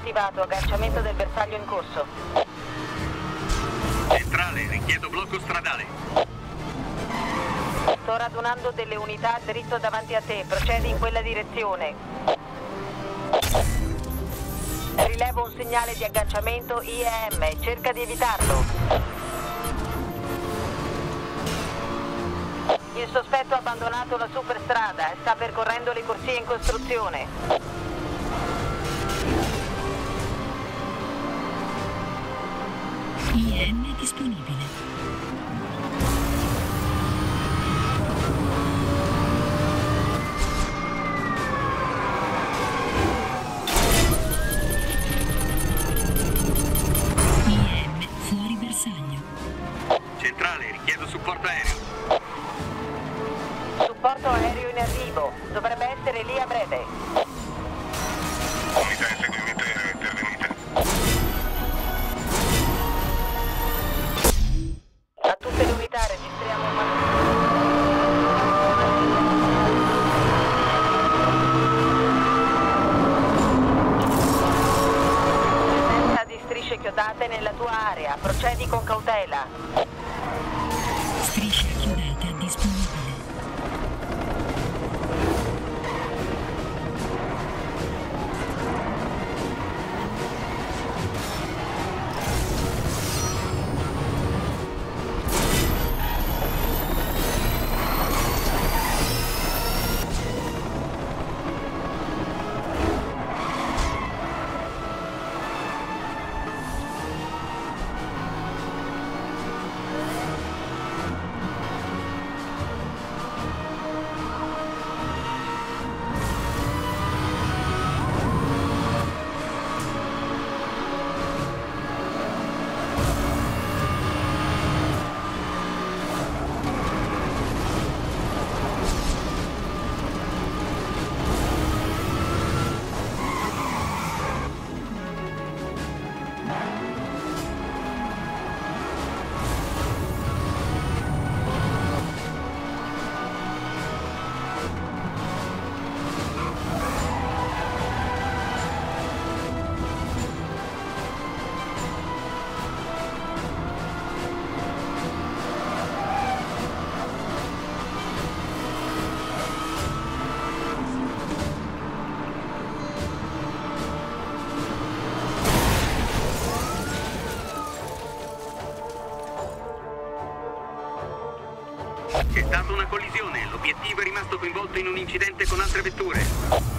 attivato, agganciamento del bersaglio in corso. Centrale, richiedo blocco stradale. Sto radunando delle unità dritto davanti a te, procedi in quella direzione. Rilevo un segnale di agganciamento IEM, cerca di evitarlo. Il sospetto ha abbandonato la superstrada e sta percorrendo le corsie in costruzione. IM disponibile. IM fuori bersaglio. Centrale, richiedo supporto aereo. Supporto aereo in arrivo. Dovrebbe essere lì a breve. Unità inseguimento aereo intervenite. A tutte le unità registriamo un presenza di strisce chiodate nella tua area. Procedi con cautela. Striscia chiodata disponibile. C'è stata una collisione. L'obiettivo è rimasto coinvolto in un incidente con altre vetture.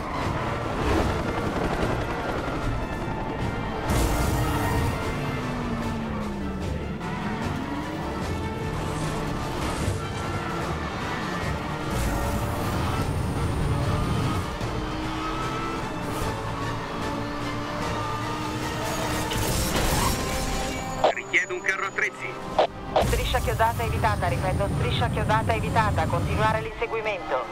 Richiedo un carro attrezzi. Striscia chiodata evitata, ripeto, striscia chiodata evitata. Continuare l'inseguimento.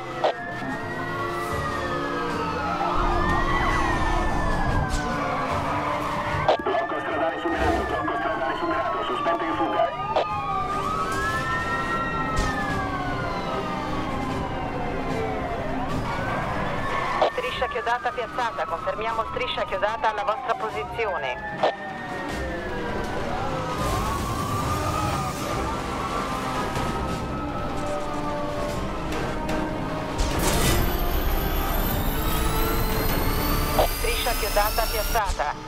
Blocco stradale superato, sospetto in fuga. Striscia chiodata piazzata, confermiamo striscia chiodata alla vostra posizione. Striscia chiodata piazzata.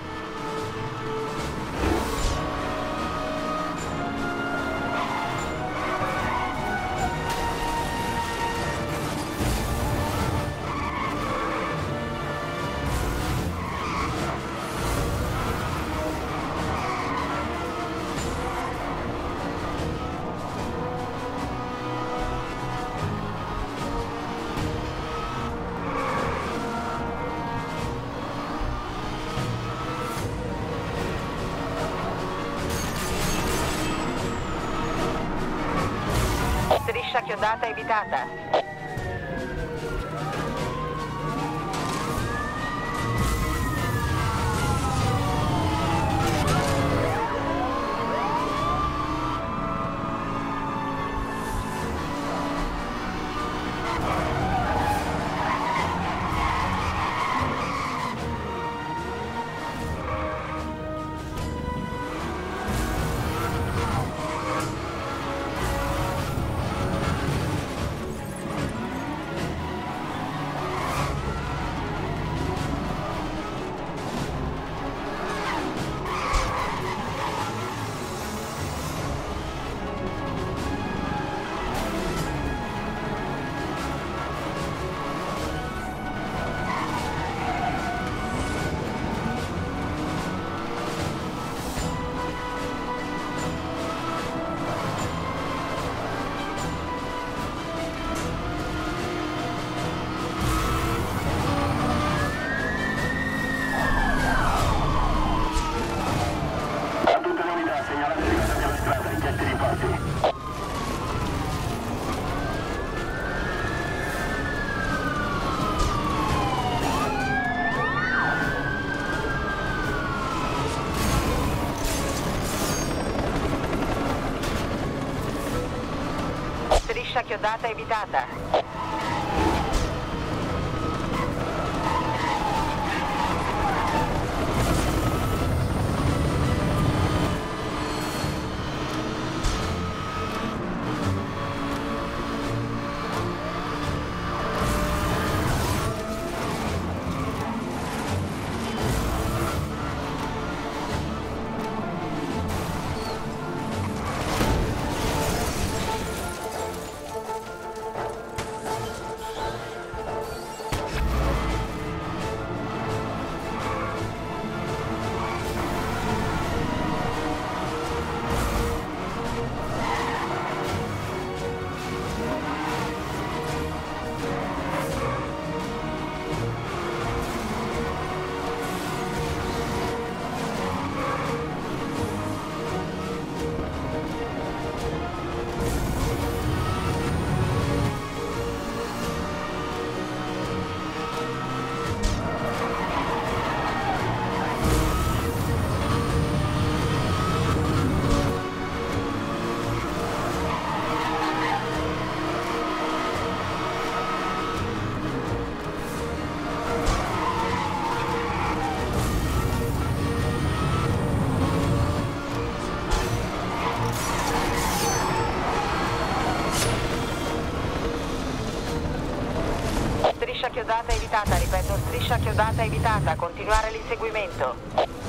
Striscia chiodata evitata. Striscia chiodata evitata. Striscia chiodata evitata, ripeto, striscia chiodata evitata, continuare l'inseguimento.